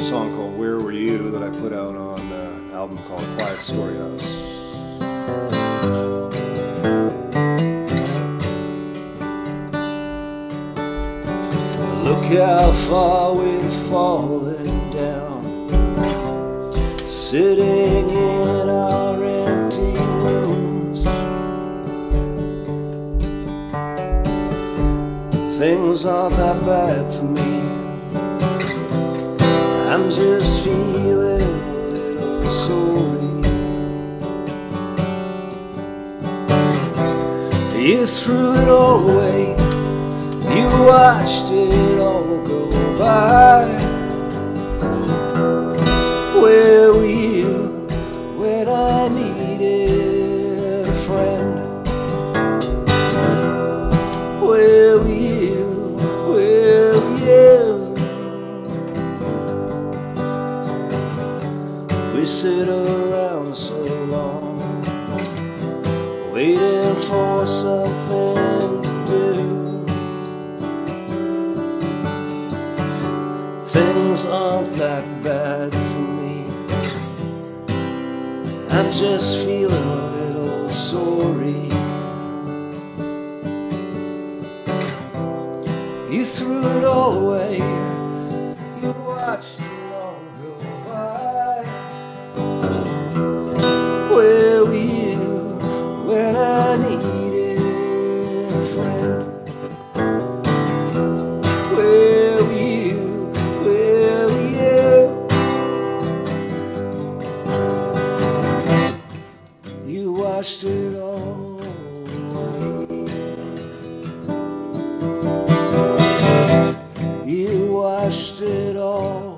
song called Where Were You that I put out on an album called Quiet Storyhouse. Look how far we've fallen down, sitting in our empty rooms. Things aren't that bad for me, I'm just feeling a little sorry. You threw it all away, you watched it all go by. Where were you when I needed a friend? Where were you? Where were you? We sit around so long, waiting for something to do. Things aren't that bad for me, I'm just feeling a little sorry. You threw it all away, you watched it all go by. Where were you when I needed a friend? Where were you? Where were you? You watched it all away. You watched it all